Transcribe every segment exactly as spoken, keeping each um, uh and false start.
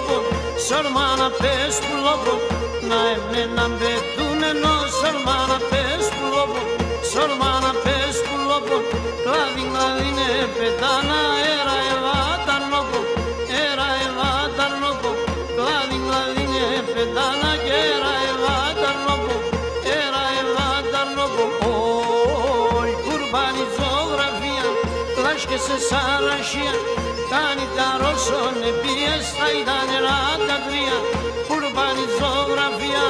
πουλόπον, σορμάνα πες πουλόπον, να εμένα μπετούμενο, σορμάνα πες πουλόπον, σορμάνα πες πουλόπον, κλάδι κλάδινε πετάνα, έρα ευάταρνόπον, έρα ευάταρνόπον, κλάδι κλάδινε πετάνα και έρα ευάταρνόπον, έρα ευάταρνόπον, όι κουρμπάνι ζωγραφία, λάσκε σε σαρασία, κάνει τα ρώσον επίες, θα ήταν νερά τα κρύα, κουρμπάνι ζωγραφία.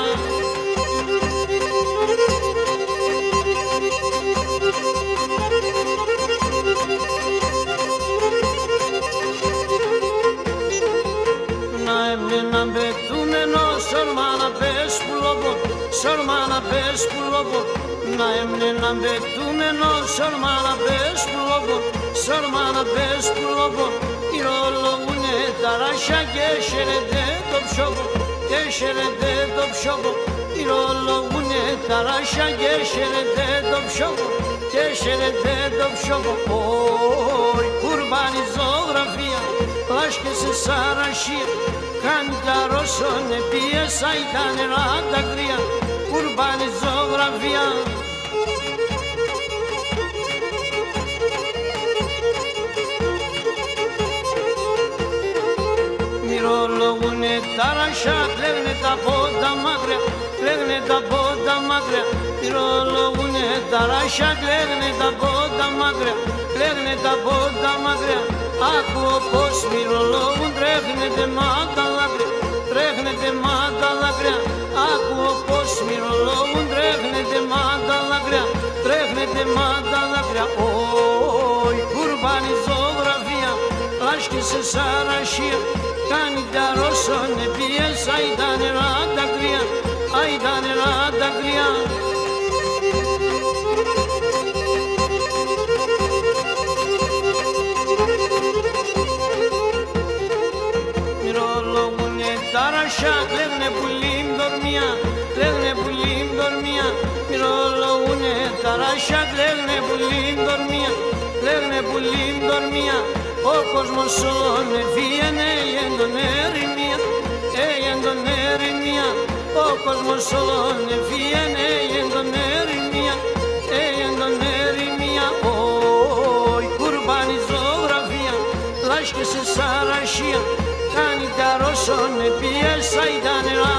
Να έμενα μπετούμενο, σορμάνα πες πουλόπον, σορμάνα πες πουλόπον, να έμενα μπετούμενο, σορμάνα πες πουλόπον, σορμάνα πες πουλόπον, ηρολογούνε τα ράσια και χαίρεται το ψόπον, και χαίρεται το ψόπον, ηρολογούνε τα ράσια και χαίρεται το ψόπον, και χαίρεται το ψόπον, όι κουρμπάνι ζωγραφία, λάσκε σε σαρασία, κάνει τα ρώσον επίες, θα ήταν νερά τα κρύα, κουρμπάνι ζωγραφία. Μυρολογούνε τα ράσια, κλαίγνε τα πόντα μακριά, κλαίγνε τα πόντα μακριά, μυρολογούνε τα ράσια, κλαίγνε τα πόντα μακριά, κλαίγνε τα πόντα μακριά. Ακούω πως μυρολόγουν, τρέχνετε μάτα δάκρυα, τρέχνετε μάτα δάκρυα. Ακούω πως μυρολόγουν, τρέχνετε μάτα δάκρυα, τρέχνετε μάτα δάκρυα. Όι κουρμπάνι ζωγραφία, λάσκε σε σαρασία, κάνει τα ρώσον επίες, θα ήταν νερά τα κρύα, θα ήταν νερά τα κρύα. Τα ράσια κλαίγνε πουλίμ δορμία, κλαίγνε πουλίμ δορμία, μυρολογούνε τα ράσια, κλαίγνε πουλίμ δορμία, κλαίγνε πουλίμ δορμία. Ο κόσμος όλων εφύγαινε, έγεν τον ερημία, έγεν τον ερημία. Ο κόσμος όλων εφύγαινε, έγεν τον ερημία, έγεν τον ερημία. Όι κουρμπάνι ζωγραφία, λάσκε σε σαρασία, κάνει τα ρώσον επίες, θα ήταν νερά